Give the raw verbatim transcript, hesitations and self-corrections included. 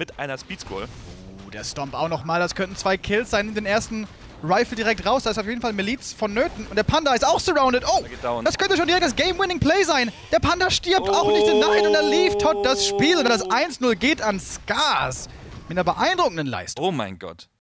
mit einer Speed-Scroll. Oh, der Stomp auch nochmal. Das könnten zwei Kills sein. Den ersten Rifle direkt raus. Da ist auf jeden Fall Miliz vonnöten. Und der Panda ist auch surrounded. Oh, das könnte schon direkt das Game-Winning-Play sein. Der Panda stirbt oh. auch nicht in Nein und er lief tot das Spiel. Und das eins null geht an Scars. Mit einer beeindruckenden Leistung. Oh mein Gott.